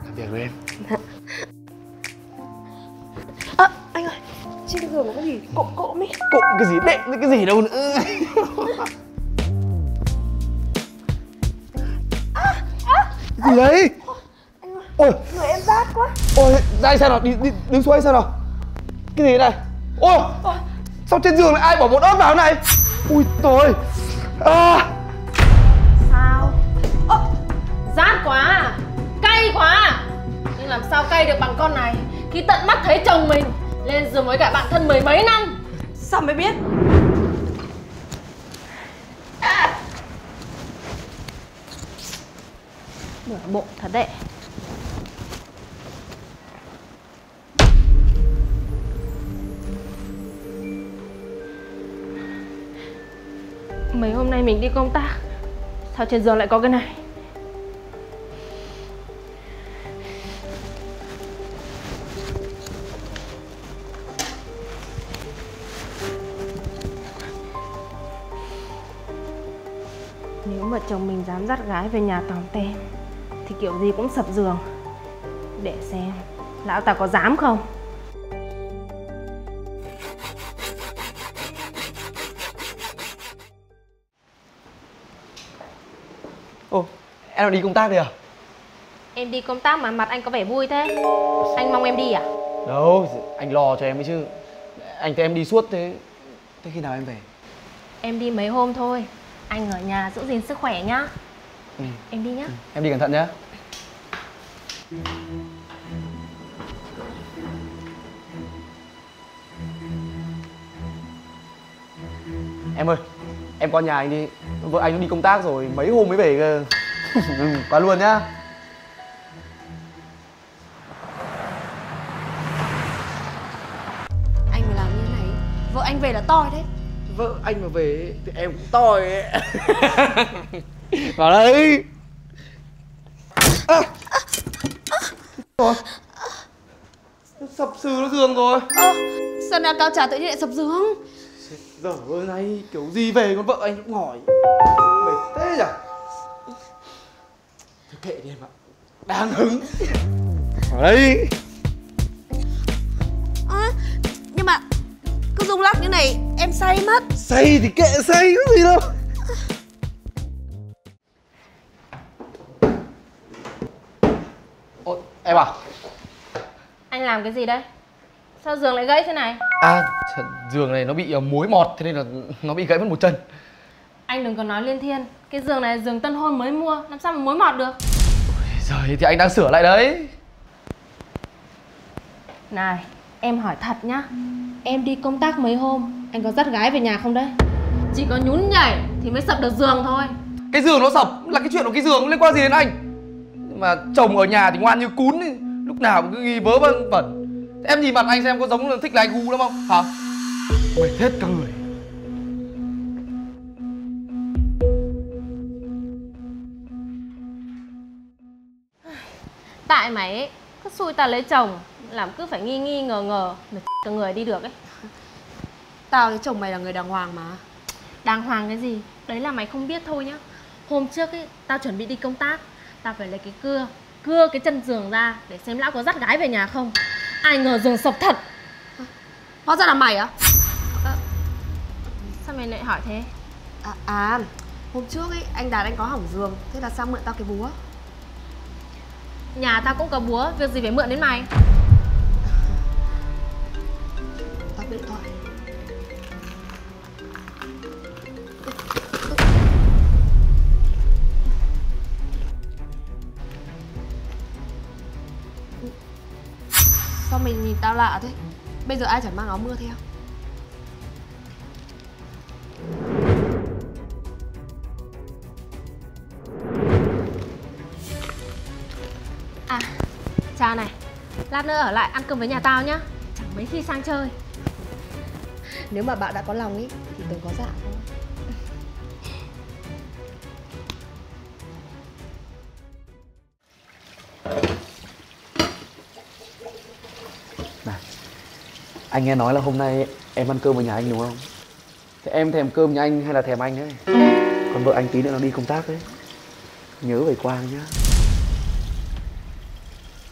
Làm việc với em. Anh ơi, trên giường có cái gì cộm cộm ấy. Cộm cái gì đệm cái gì đâu nữa. Cái gì đấy? Anh ơi, Ôi, người em rát quá. ôi, ra sao nào, đi đứng xuống sao nào. Cái gì này? Ôi, sao trên giường lại ai bỏ bột ớt vào thế này? Ui trời. Sao? Rát quá à? Cay quá à? Nhưng làm sao cay được bằng con này khi tận mắt thấy chồng mình lên giường với cả bạn thân mười mấy năm? Sao mới biết? Nửa bộ thật đấy. Mấy hôm nay mình đi công tác, sao trên giường lại có cái này? Nếu mà chồng mình dám dắt gái về nhà tòm tem thì kiểu gì cũng sập giường. Để xem lão ta có dám không. Ồ, em đi công tác đi à? Em đi công tác mà mặt anh có vẻ vui thế. Anh mong em đi à? Đâu, anh lo cho em ấy chứ. Anh thấy em đi suốt thế. Thế khi nào em về? Em đi mấy hôm thôi. Anh ở nhà giữ gìn sức khỏe nhá. Em đi nhá. Em đi cẩn thận nhá. Em ơi, em qua nhà anh đi. Vợ anh nó đi công tác rồi, mấy hôm mới về cơ. Qua luôn nhá. Anh phải làm như thế này, vợ anh về là toi đấy. Vợ anh mà về thì em cũng toi ấy. Vào đây. Rồi. Sập sừ nó giường rồi. Sao nào cao trà tự nhiên lại sập giường? Giờ ơi này, kiểu gì về con vợ anh cũng hỏi. Mệt thế nhỉ? Thôi kệ đi em ạ. Đang hứng. Vào đây. Nhưng mà cứ rung lắc như này em say mất. Say thì kệ say, có gì đâu. Ôi, em à? Anh làm cái gì đấy? Sao giường lại gãy thế này? Giường này nó bị mối mọt, thế nên là nó bị gãy mất một chân. Anh đừng có nói liên thiên. Cái giường này là giường tân hôn mới mua, làm sao mà mối mọt được? Rồi thì anh đang sửa lại đấy. Này, em hỏi thật nhá. Em đi công tác mấy hôm, anh có dắt gái về nhà không đấy? Chỉ có nhún nhảy thì mới sập được giường thôi. Cái giường nó sập là cái chuyện của cái giường, liên quan gì đến anh? Mà chồng ở nhà thì ngoan như cún ấy. Lúc nào cũng cứ ghi vớ vẩn. Em nhìn mặt anh xem có giống là thích lái gu lắm không? Hả? Mệt hết cả người. Tại mày ấy, cứ xui ta lấy chồng, làm cứ phải nghi ngờ mệt cả người đi được ấy. Tao thấy chồng mày là người đàng hoàng mà. Đàng hoàng cái gì? Đấy là mày không biết thôi nhá. Hôm trước ấy, tao chuẩn bị đi công tác. Tao phải lấy cái cưa cái chân giường ra để xem lão có dắt gái về nhà không. Ai ngờ giường sập thật. Hóa ra là mày á? Sao mày lại hỏi thế? Hôm trước ấy anh Đạt anh có hỏng giường, thế là sang mượn tao cái búa. Nhà tao cũng có búa, việc gì phải mượn đến mày? Tao biết điện thoại. Sao mình nhìn tao lạ thế? Bây giờ ai chẳng mang áo mưa theo? Cha này, lát nữa ở lại ăn cơm với nhà tao nhá. Chẳng mấy khi sang chơi. Nếu mà bạn đã có lòng ý thì đừng có dạ thôi. Này, anh nghe nói là hôm nay em ăn cơm ở nhà anh đúng không? Thế em thèm cơm nhà anh hay là thèm anh đấy? Còn vợ anh tí nữa nó đi công tác đấy. Nhớ về Quang nhá.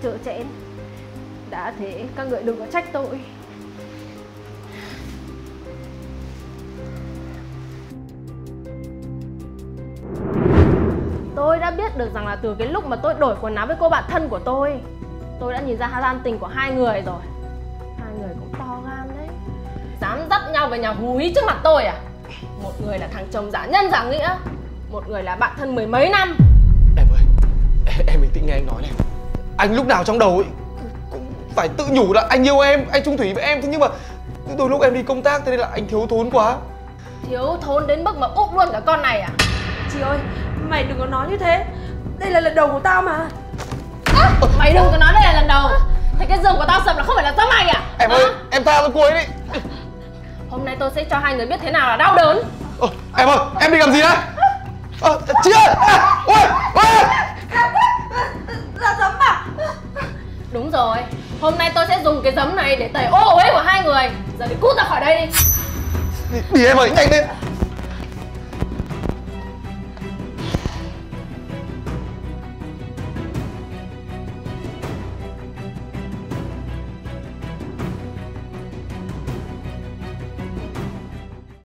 trơ trẽn. Đã thế các người đừng có trách tôi. Tôi đã biết được rằng là từ cái lúc mà tôi đổi quần áo với cô bạn thân của tôi đã nhìn ra gian tình của hai người rồi. Hai người cũng to gan đấy, dám dắt nhau về nhà hú hí trước mặt tôi à? Một người là thằng chồng giả nhân giả nghĩa, một người là bạn thân mười mấy năm. Em ơi, em bình tĩnh nghe anh nói này. Anh lúc nào trong đầu ấy cũng phải tự nhủ là anh yêu em, anh chung thủy với em. Thế nhưng mà đôi lúc em đi công tác thế nên là anh thiếu thốn quá. Thiếu thốn đến mức mà úp luôn cả con này à? Chị ơi, mày đừng có nói như thế. Đây là lần đầu của tao mà. Mày đừng có nói đây là lần đầu. Thế cái giường của tao sập là không phải là do mày à? Em ơi, em tha cho cô ấy đi. Hôm nay tôi sẽ cho hai người biết thế nào là đau đớn. Em ơi, em đi làm gì đấy? Chị ơi! Ôi! Là giấm à? Đúng rồi, hôm nay tôi sẽ dùng cái giấm này để tẩy ô uế của hai người. Giờ thì cút ra khỏi đây đi. Đi em ơi, nhanh lên.